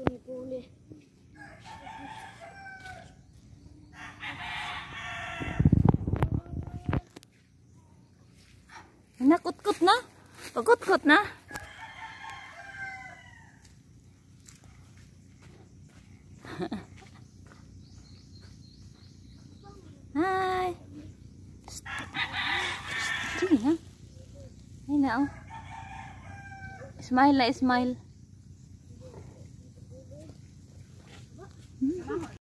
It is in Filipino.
Puli. Nakutkot na. Pakutkot na. Hi. Sige na. Ay na oh. Smile na smile.